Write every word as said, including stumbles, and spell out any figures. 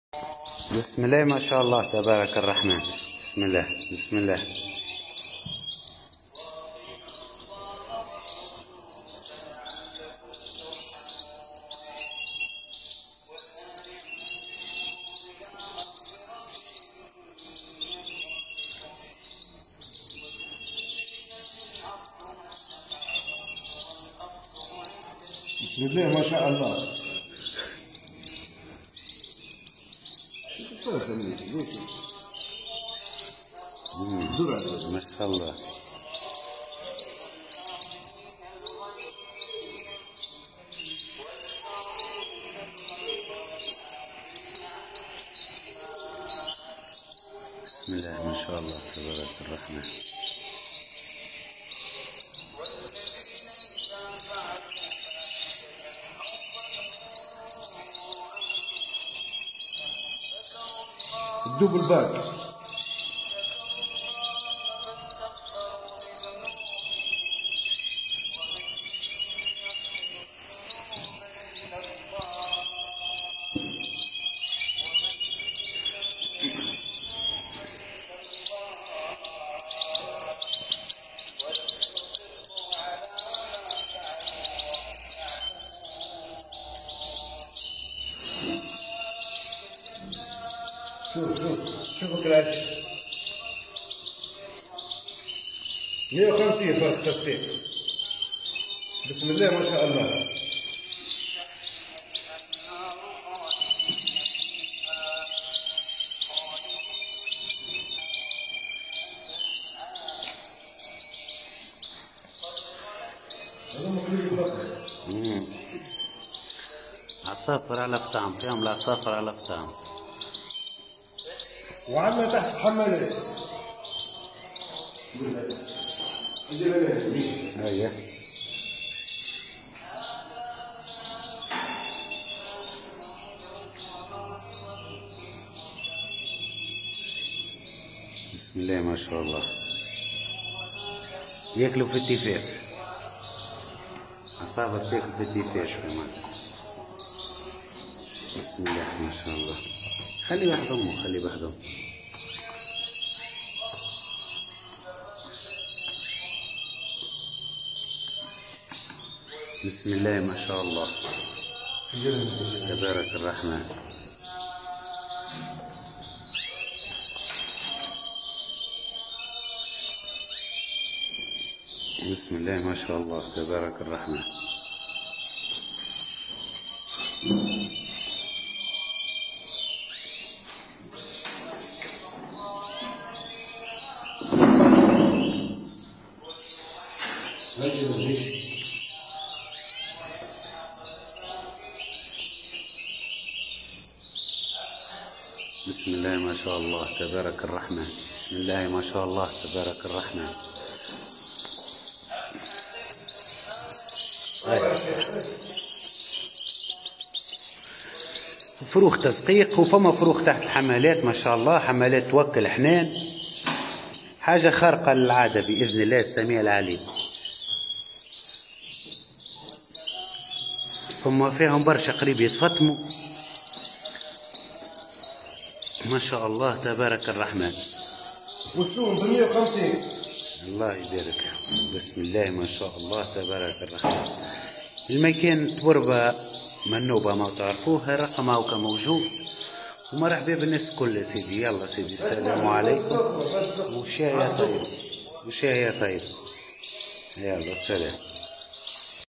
بسم الله ما شاء الله تبارك الرحمن. بسم الله بسم الله. بسم الله ما شاء الله. ما شاء الله. بسم الله ما شاء الله تبارك الرحمن. الدبل باك. شوف شوف شوف الكلاش مية وخمسين فرق تسقيق. بسم الله ما شاء الله. عصافر على فطام، فيهم العصافر على فطام. وعندنا تحت حمالات. ايوه بسم الله ما شاء الله. ياكلوا في التيفاش، عصافر تاكل في التيفاش كمان. بسم الله ما شاء الله. خلي واحد امه، خلي واحد امه. بسم الله ما شاء الله تبارك الرحمن. بسم الله ما شاء الله تبارك الرحمن. بسم الله ما شاء الله تبارك الرحمن. بسم الله ما شاء الله تبارك الرحمن. فروخ تسقيق، وفما فروخ تحت الحمالات ما شاء الله، حمالات توكل حنان، حاجة خارقة للعادة بإذن الله السميع العليم. فما فيهم برشا قريب يتفطموا ما شاء الله تبارك الرحمن. والسوم ب مية وخمسين. الله يبارك. بسم الله ما شاء الله تبارك الرحمن. المكان توربة منوبة ما تعرفوها، الرقم هاكا موجود، ومرحبا بالناس الكل سيدي. يلا سيدي السلام عليكم، وشاي طيب وشاي طيب. يلا سلام.